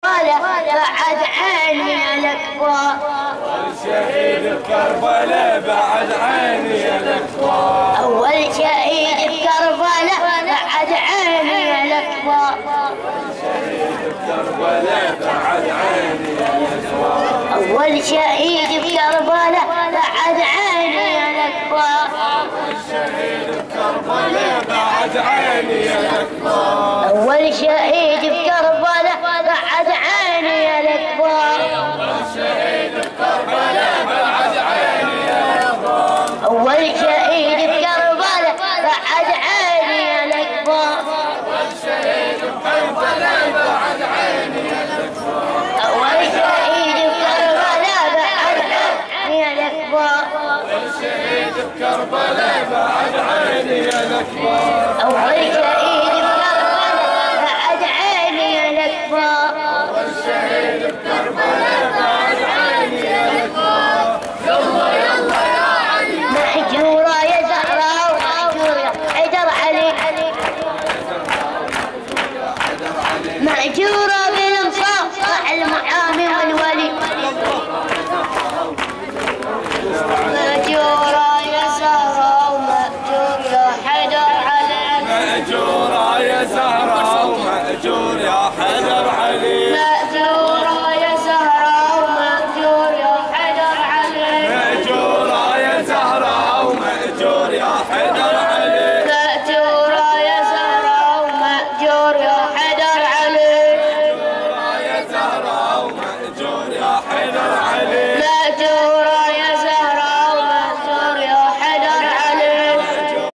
بعد عيني الأكبر. والشهيد بكربلاء بعد عيني الأكبر. أول شهيد بكربلاء بعد عيني الأكبر. والشهيد بكربلاء بعد عيني الأكبر. أول شهيد بكربلاء بعد عيني الأكبر. والشهيد بكربلاء بعد عيني الأكبر. أول شهيد بكربلاء بعد عيني الأكبر. والشهيد بكربلاء بعد عيني الأكبر. أول شهيد بكربلاء بعد عيني الأكبر. والشهيد بكربلاء بعد عيني الأكبر. أول شهيد بكربلاء بعد عيني الأكبر. والشهيد بكربلاء بعد عيني الأكبر. أول شهيد بكربلاء بعد عيني الأكبر. والشهيد بكربلاء بعد عيني الأكبر. يلا يلا يا علي. محجورة يا زهراء ومحجور يا حيدر علي. محجور